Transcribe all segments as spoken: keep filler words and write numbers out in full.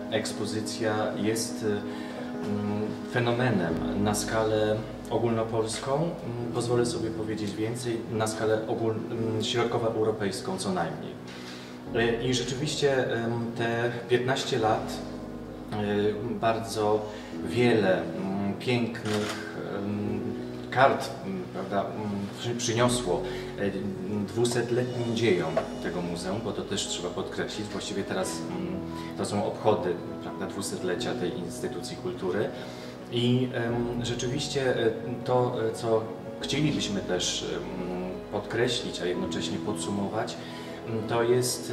ekspozycja jest fenomenem na skalę ogólnopolską, pozwolę sobie powiedzieć więcej, na skalę ogól... środkowoeuropejską co najmniej. I rzeczywiście te piętnaście lat bardzo wiele pięknych kart, prawda, przyniosło dwusetletnim dziejom tego muzeum, bo to też trzeba podkreślić. Właściwie teraz to są obchody, prawda, dwusetlecia tej instytucji kultury. I rzeczywiście to, co chcielibyśmy też podkreślić, a jednocześnie podsumować, to jest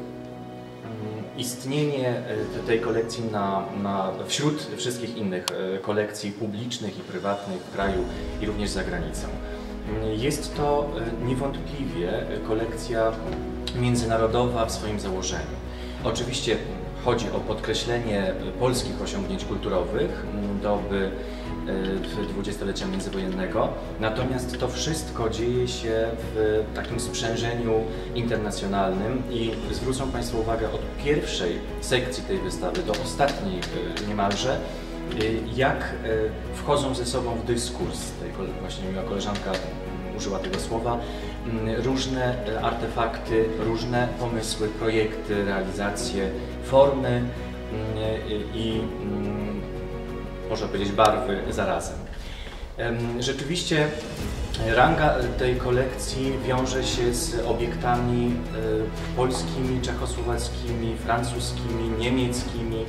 istnienie tej kolekcji na, na, wśród wszystkich innych kolekcji publicznych i prywatnych w kraju i również za granicą. Jest to niewątpliwie kolekcja międzynarodowa w swoim założeniu. Oczywiście chodzi o podkreślenie polskich osiągnięć kulturowych doby dwudziestolecia międzywojennego, natomiast to wszystko dzieje się w takim sprzężeniu internacjonalnym i zwrócą Państwo uwagę od pierwszej sekcji tej wystawy do ostatniej niemalże, jak wchodzą ze sobą w dyskurs, tutaj właśnie moja koleżanka użyła tego słowa, różne artefakty, różne pomysły, projekty, realizacje, formy i można powiedzieć barwy zarazem. Rzeczywiście ranga tej kolekcji wiąże się z obiektami polskimi, czechosłowackimi, francuskimi, niemieckimi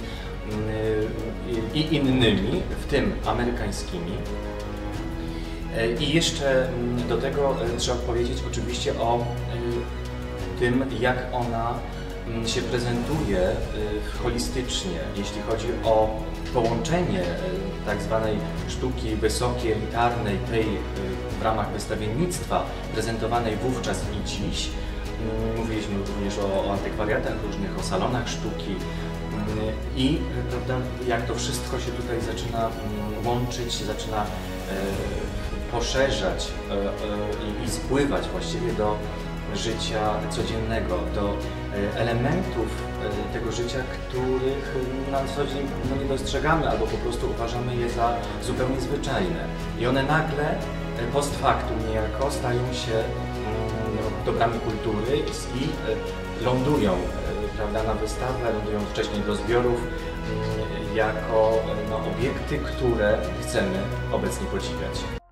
i innymi, w tym amerykańskimi. I jeszcze do tego trzeba powiedzieć oczywiście o tym, jak ona się prezentuje holistycznie, jeśli chodzi o połączenie tak zwanej sztuki wysokiej, elitarnej, tej w ramach wystawiennictwa prezentowanej wówczas i dziś. Mówiliśmy również o, o antykwariatach różnych, o salonach sztuki i prawda, jak to wszystko się tutaj zaczyna łączyć, zaczyna poszerzać i spływać właściwie do życia codziennego, do elementów tego życia, których na co dzień no, nie dostrzegamy albo po prostu uważamy je za zupełnie zwyczajne. I one nagle, post factum niejako, stają się no, dobrami kultury i lądują, prawda, na wystawę, lądują wcześniej do zbiorów jako no, obiekty, które chcemy obecnie podziwiać.